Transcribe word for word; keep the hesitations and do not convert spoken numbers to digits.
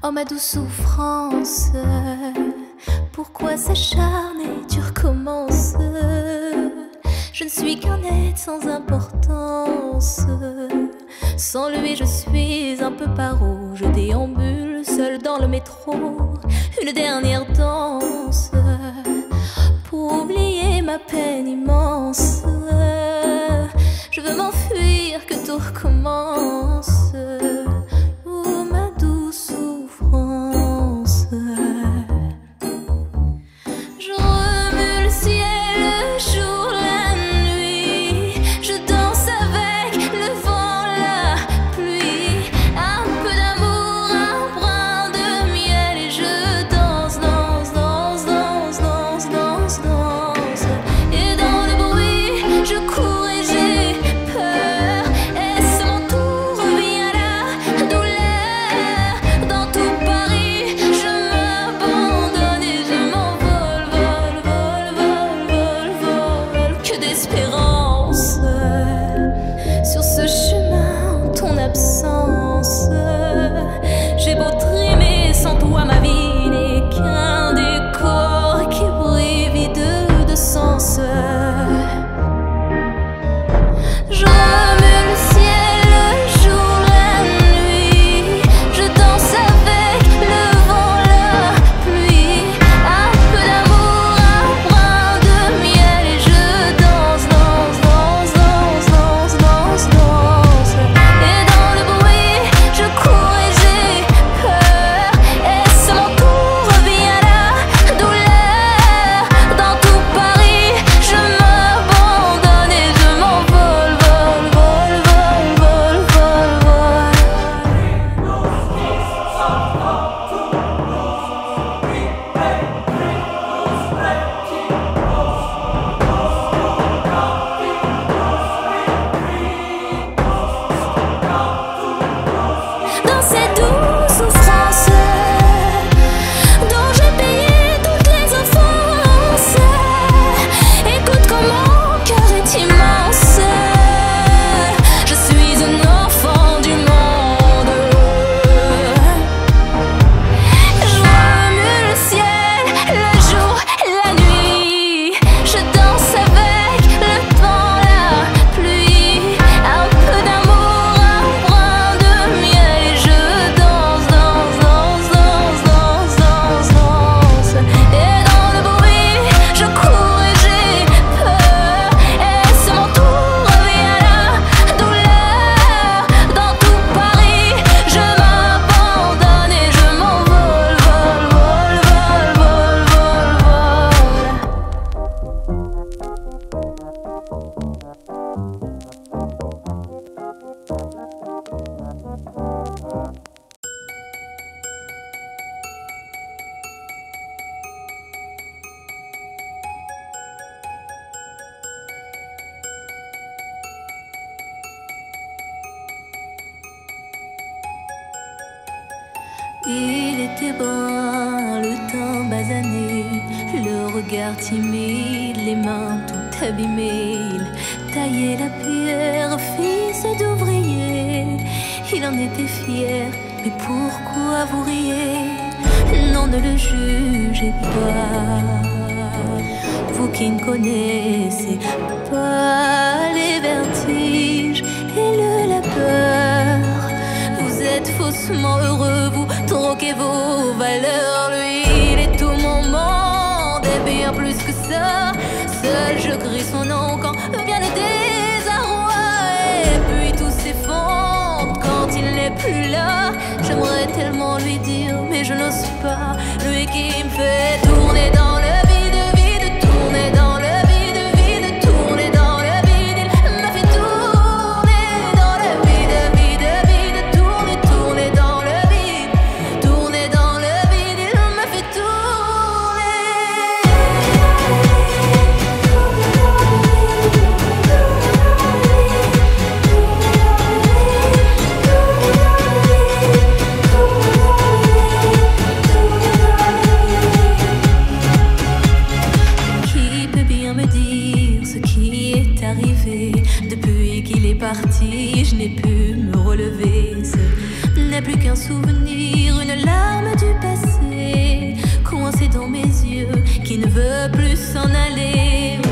Oh ma douce souffrance, pourquoi s'acharner, tu recommences? Je ne suis qu'un être sans importance. Sans lui je suis un peu paro. Je déambule seul dans le métro. Une dernière danse pour oublier ma peine immense. Je veux m'enfuir, que tout recommence. Oh ma douce souffrance. Je remue le ciel, le jour, la nuit. Je danse avec le vent, la pluie. Un peu d'amour, un brin de miel. Et je danse, danse, danse, danse, danse, danse, danse. Et dans le bruit, je cours et j'ai peur. Est-ce mon tour, revient la douleur. Dans tout Paris, je m'abandonne et je m'envole, vol, vol, vol, vol, vol. Que d'espérance sur ce chemin en ton absence. J'ai beau trimer, sans toi ma vie n'est qu'un décor qui brille vide de sens. Je remue le ciel, le jour, la nuit. Je danse avec le vent, la pluie. Un peu d'amour, un brin de miel. Et je danse, danse, danse, danse, danse, danse, danse. Et dans le bruit, je cours et j'ai peur. Est-ce mon tour, revient la douleur. Dans tout Paris, je m'abandonne et je m'envole, vol, vol, vol, vol, vol, vol. Dans ces douces souffrances dont j'ai payé toutes les offenses, écoute comme mon cœur est immense. Je suis un enfant du monde. Je remue le ciel, le jour, la nuit. Je danse avec le vent, la pluie. Un peu d'amour, un brin de miel. Et je danse, danse, danse, danse, danse, danse, danse. Et dans le bruit, je cours et j'ai peur. Est-ce mon tour, revient la douleur. Dans tout Paris, je m'abandonne et je m'envole, vol, vol, vol, vol, vol, vol. Il était brun, le teint basané, le regard timide, les mains tout abîmées. Il taillait la pierre, fils d'ouvrier. Il en était fier, mais pourquoi vous riez? Non, ne le jugez pas, vous qui ne connaissez pas les vertiges et le labeur. Vous êtes faussement heureux, vous troquez vos valeurs. Lui, il est tout mon monde et bien plus que ça. Seul je crie son nom quand vient le désarroi. Et puis tout s'effondre quand il n'est plus là. J'aimerais tellement lui dire, mais je n'ose pas. Lui qui me fait tourner dans le vide, vide, tourner dans le vide, vide, tourner dans le vide. Il m'a fait tourner dans le vide, vide, vide, tourner, tourner dans le vide, tourner dans le vide. Il m'a fait tourner. n'est plus qu'un souvenir, une larme du passé, coincée dans mes yeux, qui ne veut plus s'en aller.